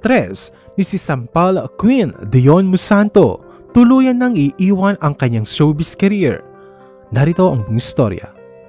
aktres ni si Sampal Queen Dion Musanto, tuluyan nang iiwan ang kanyang showbiz career. Narito ang buong istorya.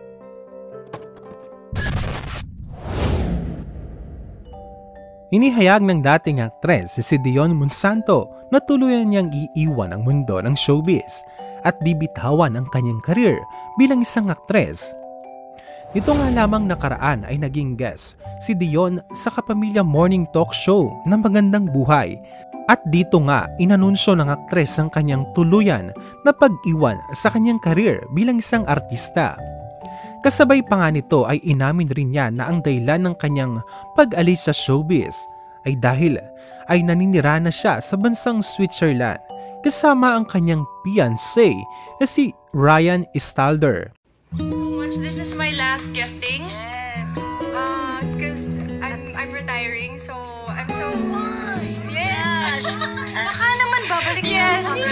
Inihayag ng dating aktres si Dion Musanto na tuluyan niyang iiwan ang mundo ng showbiz at bibitawan ang kanyang career bilang isang aktres. Nito nga lamang nakaraan ay naging guest si Dion sa Kapamilya Morning Talk Show na Magandang Buhay at dito nga inanunsyo ng aktres ang kanyang tuluyan na pag-iwan sa kanyang career bilang isang artista. Kasabay pa nga nito ay inamin rin niya na ang dahilan ng kanyang pag-alis sa showbiz ay dahil ay naninira na siya sa bansang Switzerland kasama ang kanyang fiancé na si Ryan Stalder. This is my last guesting. Yes. Because I'm retiring, so I'm so Yes. Baka naman babalik yes. sa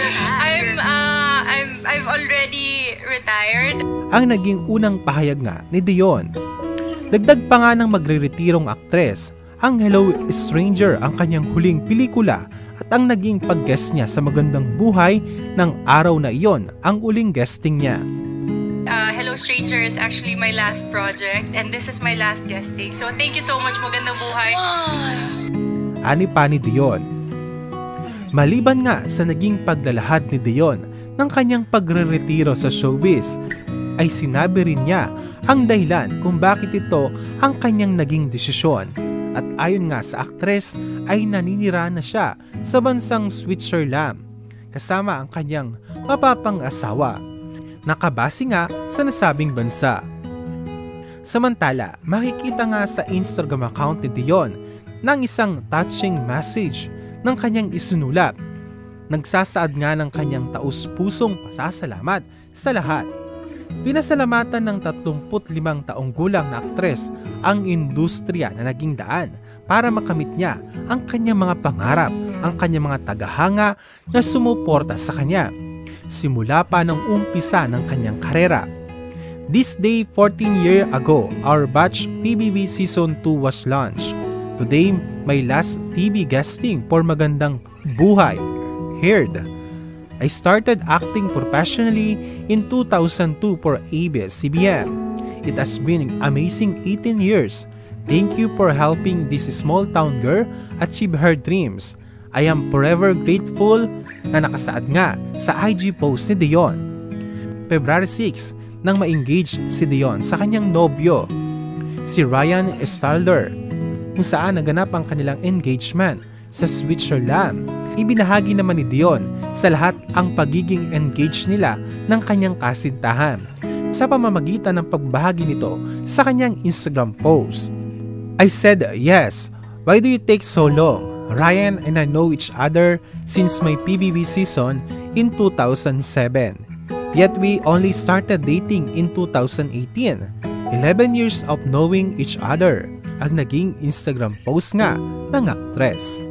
I've already retired. Ang naging unang pahayag nga ni Dion. Dagdag pa nga ng magre-retirong aktres, ang Hello Stranger ang kanyang huling pelikula at ang naging pag-guest niya sa Magandang Buhay ng araw na iyon ang uling guesting niya. Hello Stranger is actually my last project and this is my last guesting. So thank you so much, Magandang Buhay. Ani pa ni Dion. Maliban nga sa naging paglalahad ni Dion ng kanyang pagre-retiro sa showbiz, ay sinabi rin niya ang dahilan kung bakit ito ang kanyang naging desisyon. At ayon nga sa aktres ay naninira na siya sa bansang Switzerland kasama ang kanyang mapapang-asawa. Nakabase nga sa nasabing bansa. Samantala, makikita nga sa Instagram account ni Dion ng isang touching message ng kanyang isinulat. Nagsasaad nga ng kanyang taus-pusong pasasalamat sa lahat. Pinasalamatan ng 35 taong gulang na aktres ang industriya na naging daan para makamit niya ang kanyang mga pangarap, ang kanyang mga tagahanga na sumuporta sa kanya simula pa ng umpisa ng kanyang karera. This day 14 years ago, our batch PBB Season 2 was launched. Today, my last TV guesting for Magandang Buhay aired. I started acting professionally in 2002 for ABS-CBN. It has been an amazing 18 years. Thank you for helping this small town girl achieve her dreams. I am forever grateful na nakasaad nga sa IG post ni Dion. February 6 nang ma-engage si Dion sa kanyang nobyo, si Ryan Stalder, kung saan naganap ang kanilang engagement sa Switzerland. Ibinahagi naman ni Dion sa lahat ang pagiging engaged nila ng kanyang kasintahan sa pamamagitan ng pagbahagi nito sa kanyang Instagram post. I said yes, why do you take so long? Ryan and I know each other since my PBB season in 2007. Yet we only started dating in 2018. 11 years of knowing each other ang naging Instagram post nga ng aktres.